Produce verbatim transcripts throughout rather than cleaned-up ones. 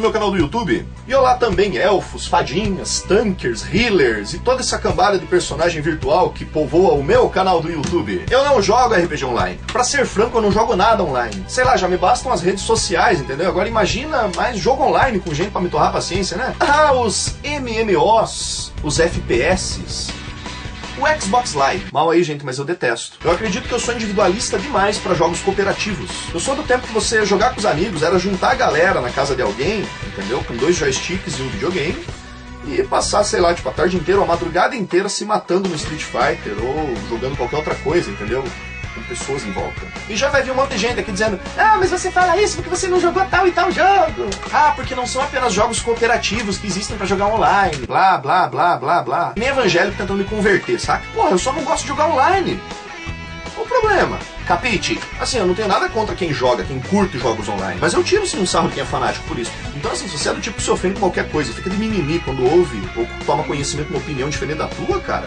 do meu canal do YouTube? E olá também elfos, fadinhas, tankers, healers e toda essa cambada de personagem virtual que povoa o meu canal do YouTube. Eu não jogo R P G online. Pra ser franco, eu não jogo nada online. Sei lá, já me bastam as redes sociais, entendeu? Agora imagina mais jogo online com gente pra me torrar a paciência, né? Ah, os M M Os, os F P S... O Xbox Live. Mal aí, gente, mas eu detesto. Eu acredito que eu sou individualista demais para jogos cooperativos. Eu sou do tempo que você jogar com os amigos era juntar a galera na casa de alguém, entendeu? Com dois joysticks e um videogame. E passar, sei lá, tipo, a tarde inteira ou a madrugada inteira se matando no Street Fighter ou jogando qualquer outra coisa, entendeu? Com pessoas em volta. E já vai vir um monte de gente aqui dizendo: ah, mas você fala isso porque você não jogou tal e tal jogo. Ah, porque não são apenas jogos cooperativos que existem pra jogar online. Blá, blá, blá, blá, blá. Nem evangélico tentando me converter, saca? Porra, eu só não gosto de jogar online. Qual o problema? Capite? Assim, eu não tenho nada contra quem joga, quem curte jogos online. Mas eu tiro sim um sarro de quem é fanático por isso. Então assim, se você é do tipo que se ofende com qualquer coisa, fica de mimimi quando ouve ou toma conhecimento de uma opinião diferente da tua, cara.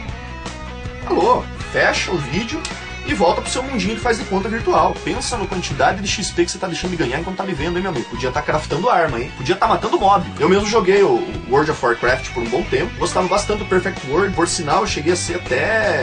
Alô, fecha o vídeo e volta pro seu mundinho de faz de conta virtual. Pensa na quantidade de X P que você tá deixando de ganhar enquanto tá me vendo, hein, meu amigo? Podia estar tá craftando arma, hein? Podia estar tá matando mob. Eu mesmo joguei o World of Warcraft por um bom tempo. Gostava bastante do Perfect World. Por sinal, eu cheguei a ser até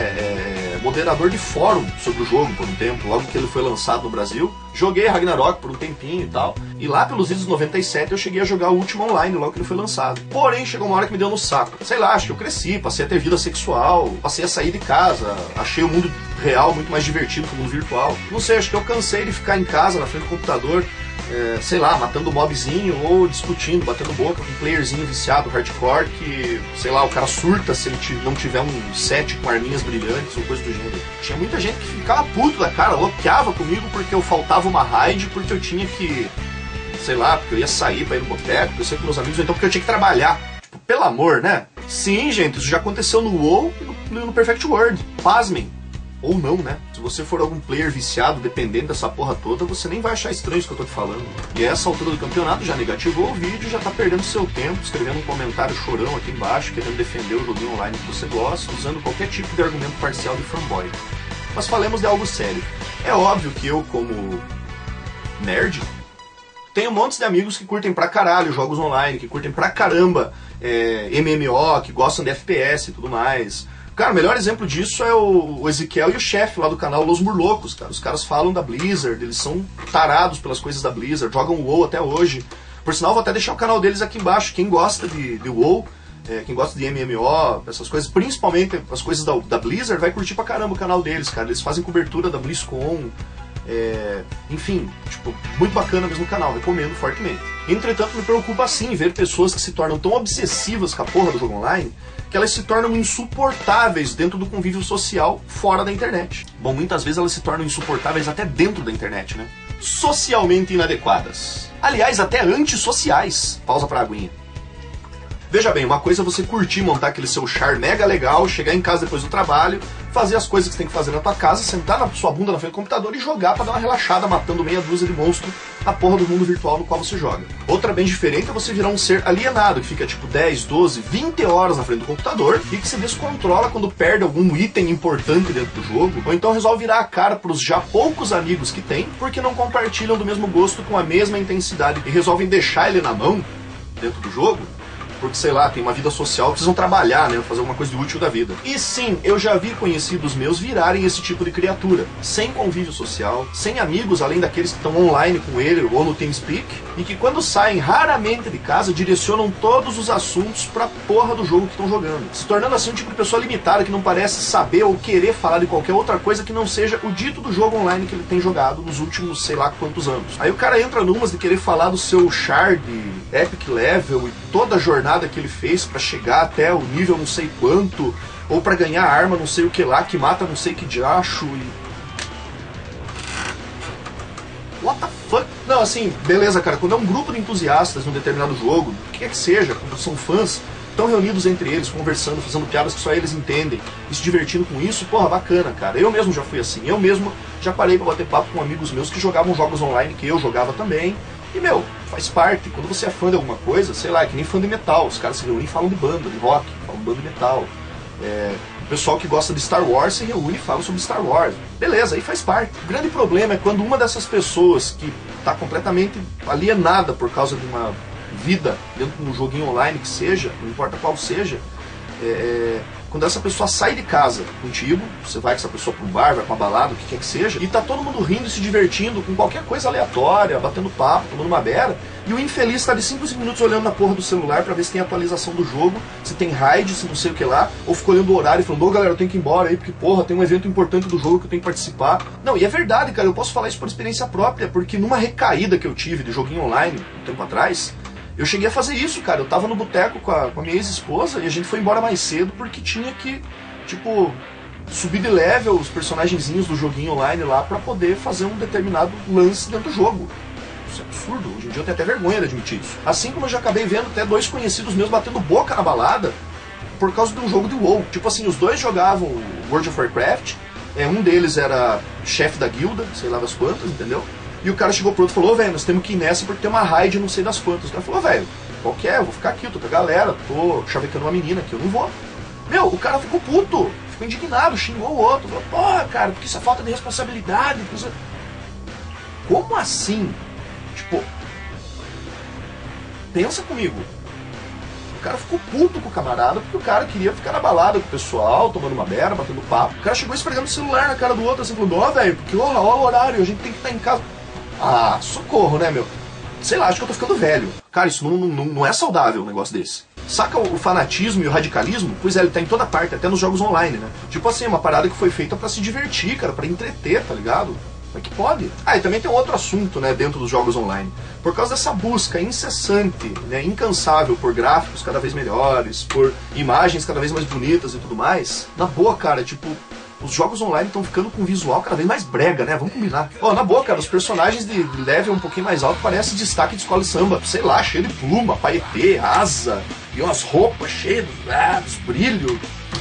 é, moderador de fórum sobre o jogo por um tempo, logo que ele foi lançado no Brasil. Joguei Ragnarok por um tempinho e tal. E lá pelos idos noventa e sete eu cheguei a jogar o último online, logo que ele foi lançado. Porém, chegou uma hora que me deu no saco. Sei lá, acho que eu cresci, passei a ter vida sexual, passei a sair de casa, achei o mundo real muito mais divertido que o mundo virtual. Não sei, acho que eu cansei de ficar em casa, na frente do computador, é, sei lá, matando mobzinho ou discutindo, batendo boca com um playerzinho viciado, hardcore, que, sei lá, o cara surta se ele não tiver um set com arminhas brilhantes ou coisa do gênero. Tinha muita gente que ficava puto da cara, loqueava comigo porque eu faltava uma raid, porque eu tinha que, sei lá, porque eu ia sair pra ir no boteco, porque eu sei com meus amigos, ou então porque eu tinha que trabalhar. Tipo, pelo amor, né? Sim, gente, isso já aconteceu no WoW e no, no Perfect World. Pasmem. Ou não, né? Se você for algum player viciado, dependendo dessa porra toda, você nem vai achar estranho isso que eu tô te falando. E a essa altura do campeonato já negativou o vídeo, já tá perdendo seu tempo, escrevendo um comentário chorão aqui embaixo, querendo defender o joguinho online que você gosta, usando qualquer tipo de argumento parcial de fanboy. Mas falemos de algo sério. É óbvio que eu, como nerd, tenho montes de amigos que curtem pra caralho jogos online, que curtem pra caramba é, M M O, que gostam de F P S e tudo mais. Cara, o melhor exemplo disso é o Ezequiel e o chefe lá do canal Los Murlocos, cara. Os caras falam da Blizzard, eles são tarados pelas coisas da Blizzard, jogam WoW até hoje. Por sinal, vou até deixar o canal deles aqui embaixo. Quem gosta de, de WoW, é, quem gosta de M M O, essas coisas, principalmente as coisas da, da Blizzard, vai curtir pra caramba o canal deles, cara. Eles fazem cobertura da BlizzCon, é, enfim, tipo, muito bacana mesmo o canal, recomendo fortemente. Entretanto, me preocupa sim ver pessoas que se tornam tão obsessivas com a porra do jogo online que elas se tornam insuportáveis dentro do convívio social fora da internet. Bom, muitas vezes elas se tornam insuportáveis até dentro da internet, né? Socialmente inadequadas. Aliás, até antissociais. Pausa pra aguinha. Veja bem, uma coisa é você curtir montar aquele seu char mega legal, chegar em casa depois do trabalho, fazer as coisas que você tem que fazer na tua casa, sentar na sua bunda na frente do computador e jogar pra dar uma relaxada matando meia dúzia de monstros na porra do mundo virtual no qual você joga. Outra bem diferente é você virar um ser alienado, que fica tipo dez, doze, vinte horas na frente do computador e que se descontrola quando perde algum item importante dentro do jogo, ou então resolve virar a cara pros já poucos amigos que tem, porque não compartilham do mesmo gosto com a mesma intensidade e resolvem deixar ele na mão dentro do jogo, porque, sei lá, tem uma vida social, precisam trabalhar, né, fazer alguma coisa de útil da vida. E sim, eu já vi conhecidos meus virarem esse tipo de criatura, sem convívio social, sem amigos além daqueles que estão online com ele ou no TeamSpeak, e que quando saem raramente de casa, direcionam todos os assuntos pra porra do jogo que estão jogando, se tornando assim um tipo de pessoa limitada que não parece saber ou querer falar de qualquer outra coisa que não seja o dito do jogo online que ele tem jogado nos últimos sei lá quantos anos. Aí o cara entra numas de querer falar do seu char de Epic Level e toda a jornada que ele fez pra chegar até o nível não sei quanto, ou pra ganhar arma não sei o que lá, que mata não sei que diacho e... What the fuck? Não, assim, beleza, cara, quando é um grupo de entusiastas num determinado jogo, o que quer que seja, quando são fãs, estão reunidos entre eles, conversando, fazendo piadas que só eles entendem, e se divertindo com isso, porra, bacana, cara. Eu mesmo já fui assim, eu mesmo já parei pra bater papo com amigos meus que jogavam jogos online que eu jogava também. E, meu, faz parte. Quando você é fã de alguma coisa, sei lá, é que nem fã de metal. Os caras se reúnem e falam de banda, de rock, falam de banda de metal. É, o pessoal que gosta de Star Wars se reúne e fala sobre Star Wars. Beleza, aí faz parte. O grande problema é quando uma dessas pessoas que está completamente alienada por causa de uma vida dentro de um joguinho online que seja, não importa qual seja, é, quando essa pessoa sai de casa contigo, você vai com essa pessoa para um bar, vai para uma balada, o que quer que seja, e tá todo mundo rindo e se divertindo com qualquer coisa aleatória, batendo papo, tomando uma beira, e o infeliz tá de cinco em cinco minutos olhando na porra do celular para ver se tem atualização do jogo, se tem raid, se não sei o que lá, ou ficou olhando o horário e falando, ô galera, eu tenho que ir embora aí, porque porra, tem um evento importante do jogo que eu tenho que participar. Não, e é verdade, cara, eu posso falar isso por experiência própria, porque numa recaída que eu tive de joguinho online, um tempo atrás, eu cheguei a fazer isso, cara. Eu tava no boteco com a, com a minha ex-esposa e a gente foi embora mais cedo porque tinha que, tipo, subir de level os personagenzinhos do joguinho online lá pra poder fazer um determinado lance dentro do jogo. Isso é absurdo. Hoje em dia eu tenho até vergonha de admitir isso. Assim como eu já acabei vendo até dois conhecidos meus batendo boca na balada por causa de um jogo de WoW. Tipo assim, os dois jogavam World of Warcraft, é, um deles era chefe da guilda, sei lá das quantas, entendeu? E o cara chegou pro outro e falou, ô velho, nós temos que ir nessa porque tem uma raid não sei das quantas. O cara falou, velho, qual que é? Eu vou ficar aqui, eu tô com a galera, tô chavecando uma menina aqui, eu não vou. Meu, o cara ficou puto, ficou indignado, xingou o outro. Falou, pô, cara, porque isso é falta de responsabilidade. Isso... Como assim? Tipo, pensa comigo. O cara ficou puto com o camarada porque o cara queria ficar na balada com o pessoal, tomando uma beira, batendo papo. O cara chegou esfregando o celular na cara do outro, assim, falando, ó, velho, porque ó, ó o horário, a gente tem que estar em casa. Ah, socorro, né, meu? Sei lá, acho que eu tô ficando velho. Cara, isso não, não, não é saudável um negócio desse. Saca o fanatismo e o radicalismo? Pois é, ele tá em toda parte, até nos jogos online, né? Tipo assim, uma parada que foi feita pra se divertir, cara, pra entreter, tá ligado? Como é que pode? Ah, e também tem um outro assunto, né, dentro dos jogos online. Por causa dessa busca incessante, né, incansável por gráficos cada vez melhores, por imagens cada vez mais bonitas e tudo mais, na boa, cara, tipo... Os jogos online estão ficando com um visual cada vez mais brega, né? Vamos combinar. Ó, oh, na boa, cara, os personagens de level um pouquinho mais alto parecem destaque de escola de samba. Sei lá, cheio de pluma, paetê, asa, e umas roupas cheias de ah, brilho.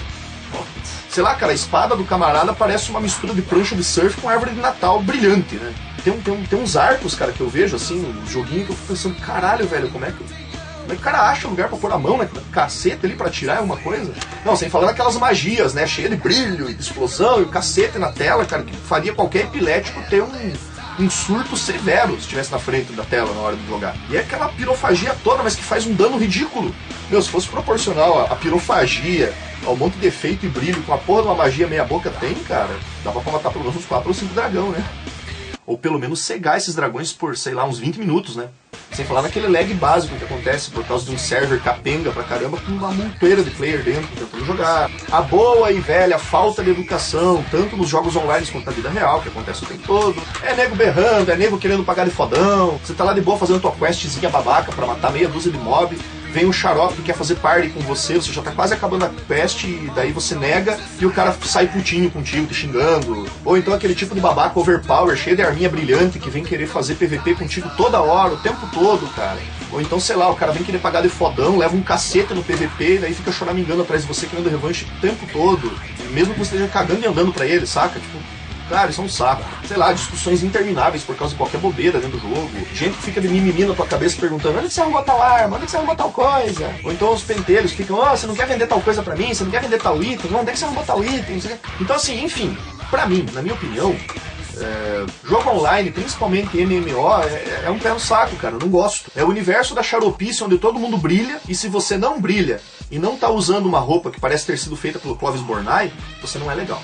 Sei lá, cara, a espada do camarada parece uma mistura de prancha de surf com árvore de Natal brilhante, né? Tem, tem, tem uns arcos, cara, que eu vejo, assim, um joguinho que eu fico pensando, caralho, velho, como é que... Como é que o cara acha lugar pra pôr a mão, né? Cacete ali pra tirar alguma coisa? Não, sem falar naquelas magias, né? Cheia de brilho e de explosão e o cacete na tela, cara, que faria qualquer epilético ter um, um surto severo se estivesse na frente da tela na hora de jogar. E é aquela pirofagia toda, mas que faz um dano ridículo. Meu, se fosse proporcional a, a pirofagia ao monte de efeito e brilho que uma porra de uma magia meia boca tem, cara, dava pra matar pelo menos uns quatro ou cinco dragão, né? Ou pelo menos cegar esses dragões por, sei lá, uns vinte minutos, né? Sem falar naquele lag básico que acontece por causa de um server capenga pra caramba com uma montoeira de player dentro tentando jogar. A boa e velha falta de educação, tanto nos jogos online quanto na vida real, que acontece o tempo todo. É nego berrando, é nego querendo pagar de fodão. Você tá lá de boa fazendo tua questzinha babaca pra matar meia dúzia de mob. Vem um xarope que quer fazer party com você, você já tá quase acabando a quest e daí você nega e o cara sai putinho contigo, te xingando. Ou então aquele tipo de babaca overpower, cheio de arminha brilhante, que vem querer fazer P V P contigo toda hora, o tempo todo, cara. Ou então, sei lá, o cara vem querer pagar de fodão, leva um cacete no P V P e daí fica choramingando atrás de você querendo revanche o tempo todo. Mesmo que você esteja cagando e andando pra ele, saca? Tipo... Cara, isso é um saco. Sei lá, discussões intermináveis por causa de qualquer bobeira dentro do jogo. Gente que fica de mimimi na tua cabeça perguntando onde que você arrumou tal arma, onde que você arrumou tal coisa. Ou então os penteiros ficam, ó, oh, você não quer vender tal coisa pra mim, você não quer vender tal item, onde é que você arrumou tal item? Então assim, enfim, pra mim, na minha opinião, é, jogo online, principalmente M M O, é, é um pé no saco, cara, eu não gosto. É o universo da xaropice onde todo mundo brilha, e se você não brilha e não tá usando uma roupa que parece ter sido feita pelo Clovis Bornai, você não é legal.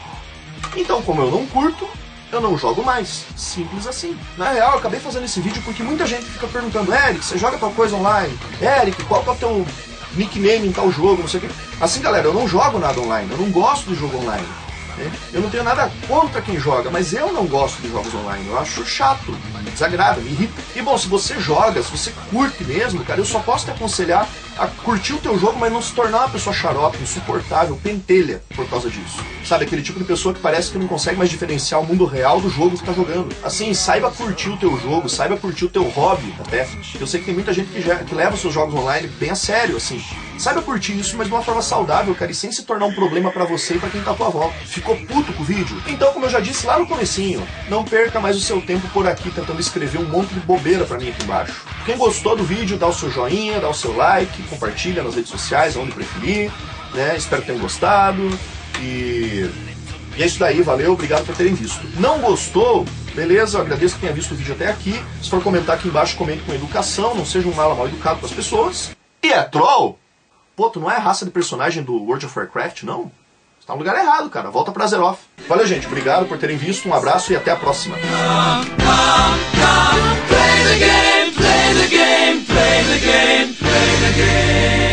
Então, como eu não curto, eu não jogo mais. Simples assim. Na real, eu acabei fazendo esse vídeo porque muita gente fica perguntando, Eric, você joga tal coisa online? Eric, qual que é o teu nickname em tal jogo? Não sei o que. Assim, galera, eu não jogo nada online. Eu não gosto de jogo online. Né? Eu não tenho nada contra quem joga, mas eu não gosto de jogos online. Eu acho chato, me desagrada, me irrita. E bom, se você joga, se você curte mesmo, cara, eu só posso te aconselhar a curtir o teu jogo, mas não se tornar uma pessoa xarope, insuportável, pentelha por causa disso. Sabe, aquele tipo de pessoa que parece que não consegue mais diferenciar o mundo real do jogo que tá jogando. Assim, saiba curtir o teu jogo, saiba curtir o teu hobby, até. Eu sei que tem muita gente que, já, que leva os seus jogos online bem a sério, assim. Saiba curtir isso, mas de uma forma saudável, cara, e sem se tornar um problema pra você e pra quem tá à tua volta. Ficou puto com o vídeo? Então, como eu já disse lá no comecinho, não perca mais o seu tempo por aqui tentando escrever um monte de bobeira pra mim aqui embaixo. Quem gostou do vídeo, dá o seu joinha, dá o seu like, compartilha nas redes sociais, onde preferir, né? Espero que tenham gostado. E... e é isso daí, valeu, obrigado por terem visto. Não gostou? Beleza, eu agradeço que tenha visto o vídeo até aqui. Se for comentar aqui embaixo, comente com educação, não seja um mala mal educado com as pessoas. E é troll? Pô, tu não é a raça de personagem do World of Warcraft, não? Você tá no lugar errado, cara. Volta pra Azeroth. Valeu, gente. Obrigado por terem visto. Um abraço e até a próxima. Come, come, come, play the game, play the game, play the game, play the game.